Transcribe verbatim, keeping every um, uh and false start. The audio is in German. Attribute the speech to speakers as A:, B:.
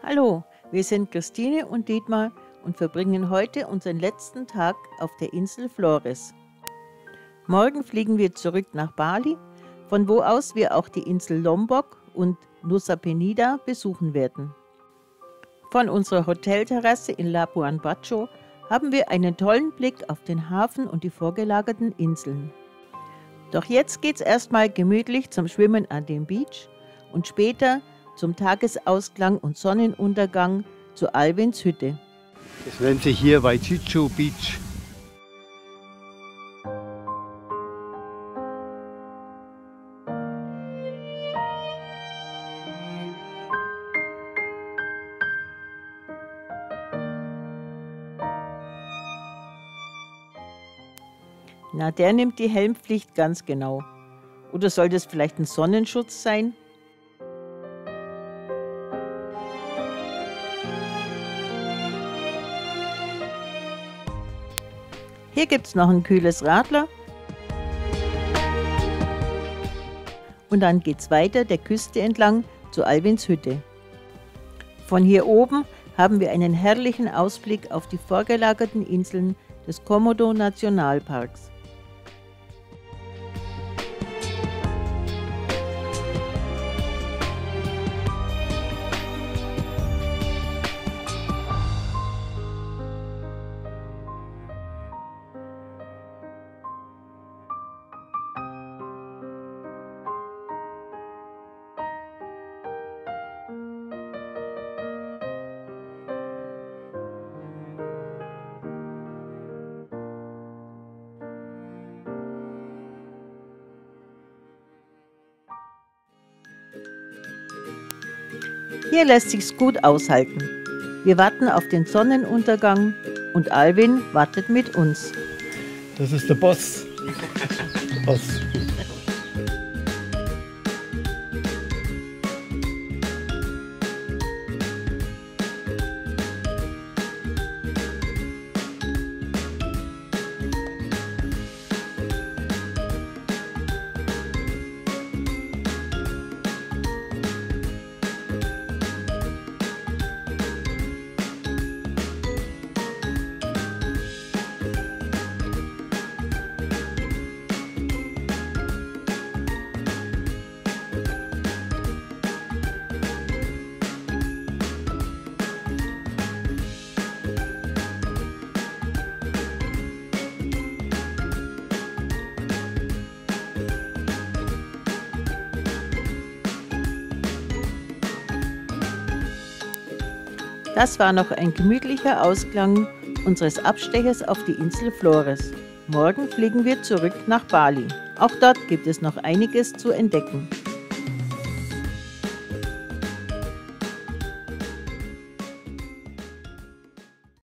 A: Hallo, wir sind Christine und Dietmar und verbringen heute unseren letzten Tag auf der Insel Flores. Morgen fliegen wir zurück nach Bali, von wo aus wir auch die Insel Lombok und Nusa Penida besuchen werden. Von unserer Hotelterrasse in Labuan Bajo haben wir einen tollen Blick auf den Hafen und die vorgelagerten Inseln. Doch jetzt geht's erstmal gemütlich zum Schwimmen an dem Beach und später zum Tagesausklang und Sonnenuntergang zu Alwins Hütte.
B: Das nennt sich hier Waichichu Beach.
A: Na, der nimmt die Helmpflicht ganz genau. Oder soll das vielleicht ein Sonnenschutz sein? Hier gibt es noch ein kühles Radler. Und dann geht es weiter der Küste entlang zu Alwins Hütte. Von hier oben haben wir einen herrlichen Ausblick auf die vorgelagerten Inseln des Komodo-Nationalparks. Hier lässt sich's gut aushalten. Wir warten auf den Sonnenuntergang und Alwin wartet mit uns.
B: Das ist der Boss. Boss.
A: Das war noch ein gemütlicher Ausklang unseres Abstechers auf die Insel Flores. Morgen fliegen wir zurück nach Bali. Auch dort gibt es noch einiges zu entdecken.